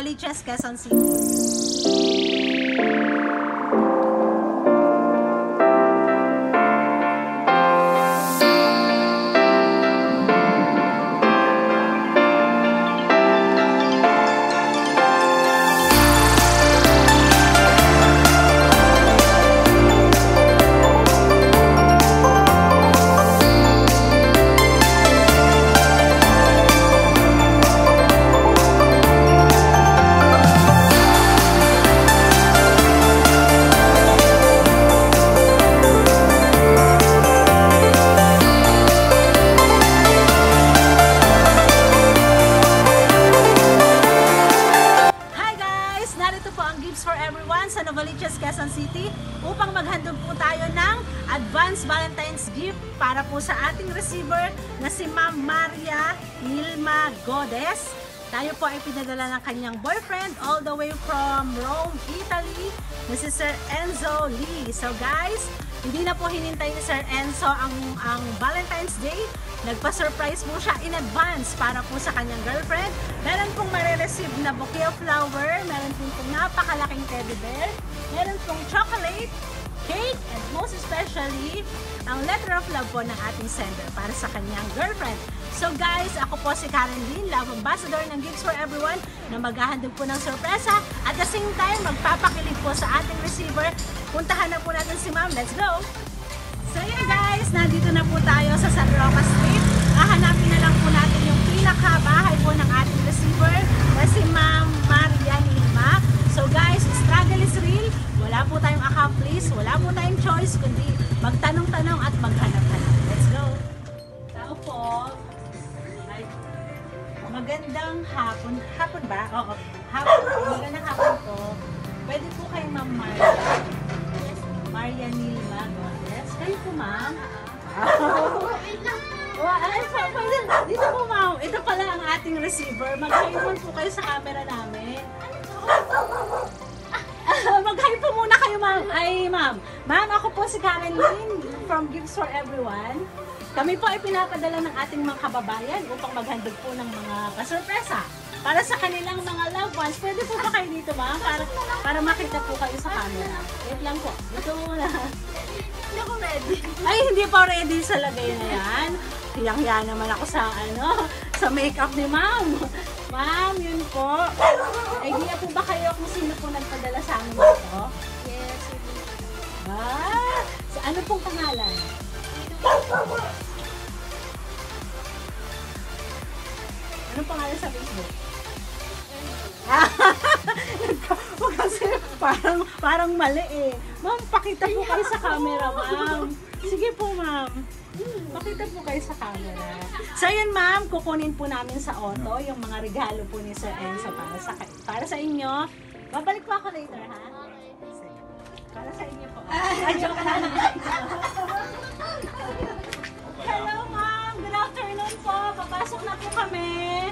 Novaliches, Quezon City. Sa Novaliches, Quezon City upang maghandog po tayo ng advance Valentine's gift para po sa ating receiver na si Ma'am Maria Nilma Godes. Tayo po ay pinadala ng kanyang boyfriend all the way from Rome, Italy, na si Sir Enzo Lee. So guys, hindi na po hinintay ni Sir Enzo ang Valentine's Day. Nagpa-surprise po siya in advance para po sa kanyang girlfriend. Meron pong marireceive na bouquet of flower, meron pong napakalaking teddy bear, meron pong chocolate, cake, and most especially, ang letter of love po ng ating sender para sa kanyang girlfriend. So guys, ako po si Karen Lynn, Love Ambassador ng Gifts for Everyone, na maghahandog po ng sorpresa. At the same time, magpapakilig po sa ating receiver. Puntahan na po natin si Ma'am. Let's go! So yeah guys, nandito na po tayo sa San Roque Street. Hahanapin na lang po natin yung pinakabahay po ng ating receiver na si Ma'am Maria Nilma. So guys, struggle is real. Wala po tayong accomplice, wala po tayong choice, kundi magtanong-tanong at maghanap-hanap. Let's go! Tao po. Ay, magandang hapon. Hapon ba? Oo. Hapon. Magandang hapon po. Pwede po kay Ma'am Maria Nilma Godes. Kayo po, ma'am? Dito po, ma'am. Ito pala ang ating receiver. Mag-hi po kayo sa camera namin. Mag-hi po muna kayo, ma'am. Ay, ma'am. Ma'am, ako po si Karen Lynn from Gifts for Everyone. Kami po ay pinapadala ng ating mga kababayan upang maghandog po ng mga pasurpresa para sa kanilang mga loved ones. Pwede po ba kayo dito, ma'am? Para makita po kayo sa camera. Wait lang po. Dito muna. Hindi ako ready. Ay, hindi pa ready sa lagay na yan. Hiyang-hiya naman ako sa, sa makeup ni ma'am. Ma'am, yun po. Idea po ba kayo kung sino po nagpadala sa amin dito? Yes. Sa ano pong pangalan? Anong pangalan sa Facebook? Kasi parang mali eh. Ma'am, pakita po kayo sa camera, ma'am. Sige po, ma'am. Pakita po kayo sa camera. So yun, ma'am, kukunin po namin sa auto yung mga regalo po ni Sir Enzo para sa inyo. Babalik po ako later, ha? Para sa inyo po. Ay, joke lang. Hello, ma'am. Good afternoon po. Papasok na po kami.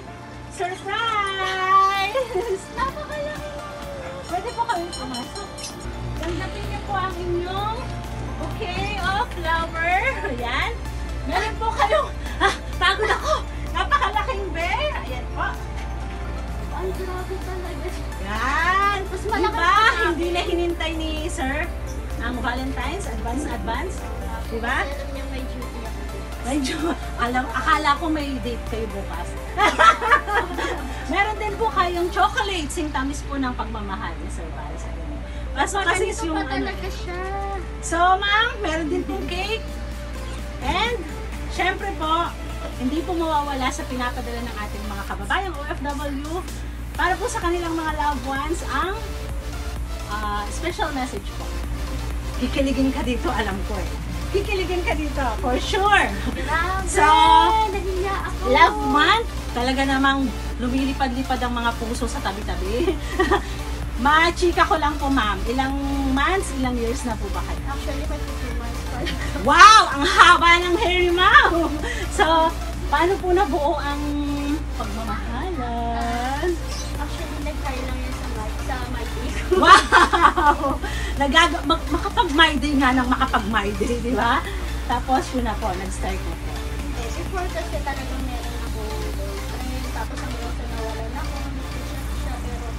Surprise! Napakalaki! Pwede po kami pumasok. Tanggapin niyo po ang inyong bouquet of flower. Ayan. Meron po kayong... pagod ako! Napakalaking bear. Ayan po. Ang grabe talaga. Yan. Diba? Hindi na hinintay ni Sir ang Valentine's. Advance. Diba? Alam niya may duty ako. Medyo, akala ko may date kayo bukas. Meron din po kayong chocolate, singtamis po ng pagmamahal ni Sir para sa inyo. Kasi yung talaga siya. So, ma'am, meron din po cake. And, syempre po, hindi po mawawala sa pinapadala ng ating mga kababayang OFW para po sa kanilang mga loved ones ang special message po. Kikiligin ka dito, alam ko eh. Kikiligin ka dito, for sure. So, love month, talaga namang lumilipad-lipad ang mga puso sa tabi-tabi. Ma-chika ko lang po, ma'am. Ilang months, ilang years na po ba kayo? Actually, 22 months pa. Wow! Ang haba ng hair, ma'am! So, paano po nabuo ang pagmamahalan? Actually, nag-try lang yun sa my day. Wow! Makapag-my day nga ng makapag-my day, di ba? Tapos yun na po, nag-start na po. Before kasi talagang meron ako boyfriend. Tapos hanggang sa nawalan ako, nag-chat siya. Pero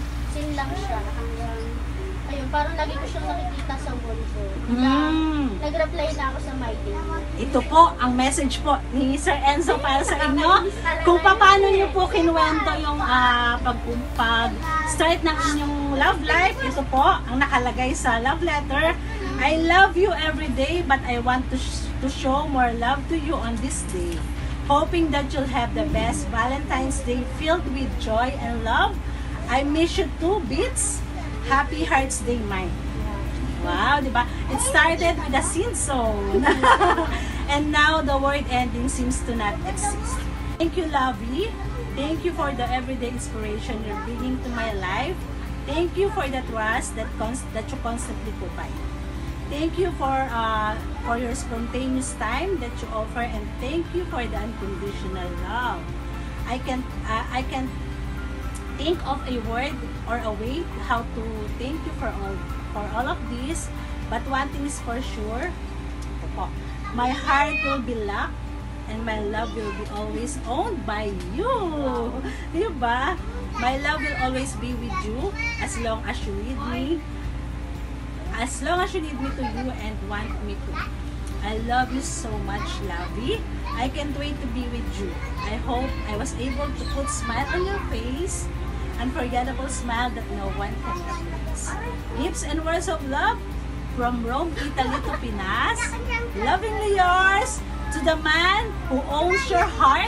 yun lang siya. Hanggang, ayun, parang lagi ko siyang nakikita sa wall ko. Nag-reply na ako sa my day. Ito po, ang message po ni Sir Enzo para sa inyo. Kung paano nyo po kinuwento yung pag-start ng inyong love life, ito po, ang nakalagay sa love letter. I love you every day, but I want to show more love to you on this day. Hoping that you'll have the best Valentine's Day filled with joy and love. I miss you too, Beats. Happy Hearts Day, mine. Wow, di ba? It started with a sin zone. And now the word ending seems to not exist. Thank you, Lovey. Thank you for the everyday inspiration you're bringing to my life. Thank you for the trust that you constantly provide. Thank you for your spontaneous time that you offer, and thank you for the unconditional love. I can think of a word or a way how to thank you for all of this, but one thing is for sure, my heart will be locked and my love will be always owned by you. Diba? My love will always be with you as long as you need me. As long as you need me to you and want me to. I love you so much, Lovey. I can't wait to be with you. I hope I was able to put smile on your face. Unforgettable smile that no one can replace. Gifts and words of love from Rome, Italy to Pinas. Lovingly yours to the man who owns your heart.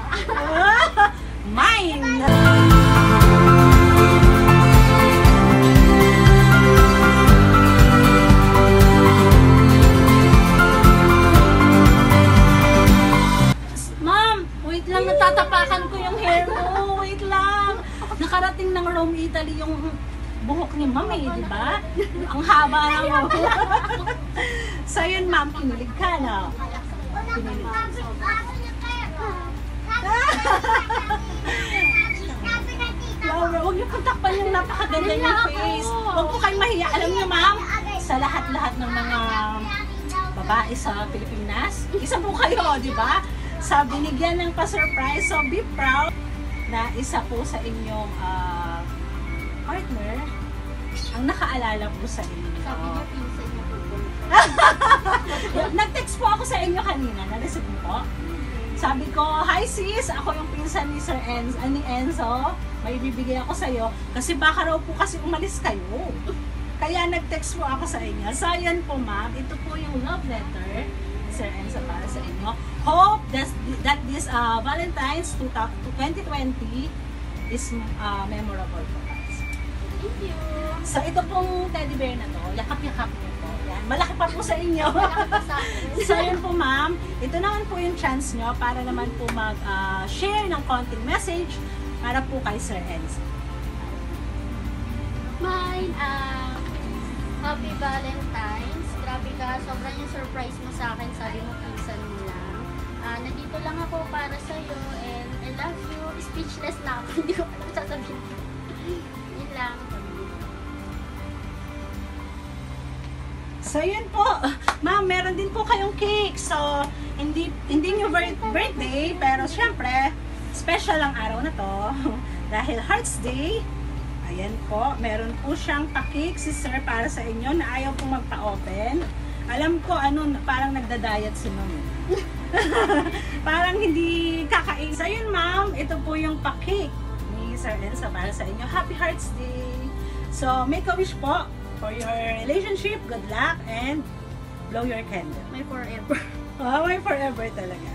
Mine! Natatapakan ko yung hair mo. Wait lang. Nakarating ng Rome, Italy yung buhok ni Mami, di ba? Ang haba na mo. So yun, ma'am, kinilig ka, no? Kinilig. Huwag niyo puntakpan yung napakaganda yung face. Huwag po kayong mahiya. Alam niyo, ma'am, sa lahat-lahat ng mga babae sa Pilipinas, isa po kayo, di ba? Sa binigyan ng pa-surprise. So, be proud na isa po sa inyong partner ang nakaalala po sa inyo. Sabi niya, pinsan niya po. Nag-text po ako sa inyo kanina. Na-receive mo po? Sabi ko, hi sis! Ako yung pinsan ni Sir Enzo, ni Enzo. May bibigay ako sa iyo. Kasi baka raw po kasi umalis kayo. Kaya nag-text po ako sa inyo. So, yan po ma'am. Ito po yung love letter Sir Enzo para sa inyo. Hope that this Valentine's 2020 is memorable for us. Thank you. So ito pong teddy bear na to, yakap-yakap niyo po. Yan. Malaki pa po sa inyo. So yun po ma'am, ito naman po yung chance nyo para naman po mag-share ng konting message para po kay Sir Enzo. Mine, Happy Valentine's. Grabe ka, sobrang yung surprise mo sa akin. Sabi mo, pinsan mo lang. Nandito lang ako para sa'yo and I love you. Speechless na ako. Hindi ko alam sasabihin. Yun lang. So yun po, ma'am, meron din po kayong cake. So, hindi nyo birthday, pero syempre, special ang araw na to. Dahil Hearts Day, ayan po, meron po siyang pa-cake si Sir para sa inyo na ayaw pong magpa-open. Alam ko, parang nagda-diet si ma'am. Parang hindi kakain. So yun ma'am, ito po yung pa-cake ni Sir Enzo para sa inyo. Happy Hearts Day! So, make a wish po for your relationship. Good luck and blow your candle. My forever. Oh, my forever talaga.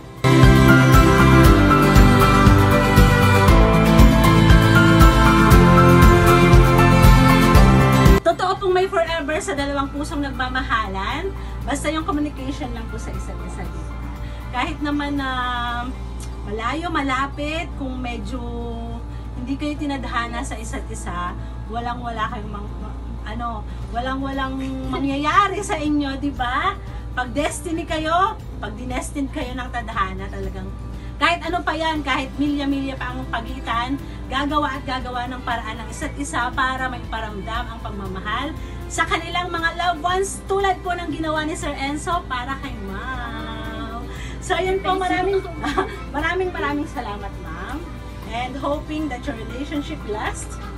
Totoo pong may forever sa dalawang pusong nagmamahalan. Basta yung communication lang po sa isa't isa. Kahit naman na malayo, malapit, kung medyo hindi kayo tinadhana sa isa't isa, walang-wala kayong walang-walang mangyayari sa inyo, di ba? Pag destiny kayo, pag dinestine kayo ng tadhana, talagang kahit ano pa yan, kahit milya-milya pa ang pagitan, gagawa at gagawa ng paraan ng isa't isa para may paramdam ang pagmamahal sa kanilang mga loved ones, tulad po ng ginawa ni Sir Enzo para kay Ma'am. So yun po, maraming salamat ma'am, and hoping that your relationship lasts.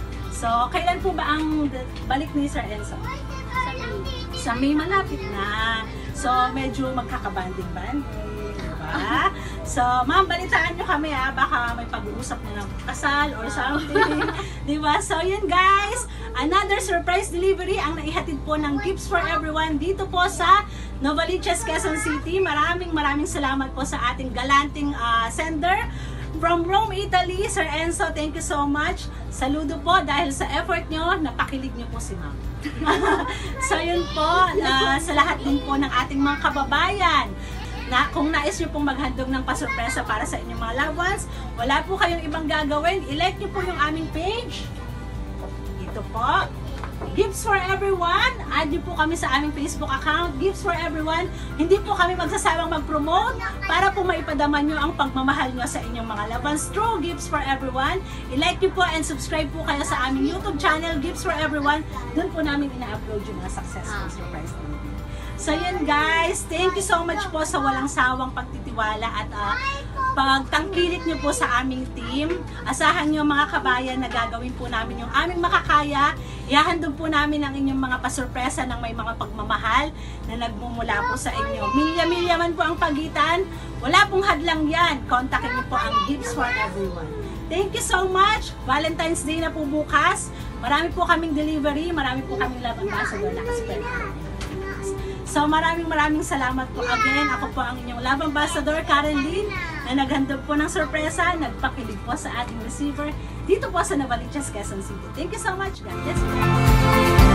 So, kailan po ba ang balik ni Sir Enzo? Sa May malapit na. So, medyo magkakabanding-banding. Diba? So, ma'am, balitaan nyo kami baka may pag-uusap na ng kasal or something. Diba? So, yun guys. Another surprise delivery ang naihatid po ng Gifts for Everyone dito po sa Novaliches, Quezon City. Maraming salamat po sa ating galanting sender. From Rome, Italy, Sir Enzo, thank you so much. Saludo po dahil sa effort nyo, napakilig nyo po si ma'am. So yun po, sa lahat din po ng ating mga kababayan, na kung nais nyo pong maghandog ng pasurpresa para sa inyong mga loved ones, wala po kayong ibang gagawin, i-like nyo po yung aming page. Ito po, Gifts for Everyone. Add nyo po kami sa aming Facebook account, Gifts for Everyone. Hindi po kami magsasawang mag-promote para po maipadaman nyo ang pagmamahal nyo sa inyong mga loved ones through Gifts for Everyone. I-like nyo po and subscribe po kayo sa aming YouTube channel, Gifts for Everyone. Doon po namin ina-upload yung mga successful surprise delivery. So yun guys, thank you so much po sa walang sawang pagtitiwala at pagtangkilik nyo po sa aming team. Asahan nyo mga kabayan na gagawin po namin yung aming makakaya. Ihahandog po namin ang inyong mga pasurpresa ng may mga pagmamahal na nagmumula po sa inyo. Milya-milya man po ang pagitan, wala pong hadlang yan. Kontakin nyo po ang Gifts for Everyone. Thank you so much. Valentine's Day na po bukas. Marami po kaming delivery, marami po kaming love ambassador na kasipin. So maraming salamat po again. Ako po ang inyong love ambassador, Karen Lee, na naghandog po ng sorpresa, nagpakilig po sa ating receiver dito po sa Novaliches, Quezon City. Thank you so much, God bless you.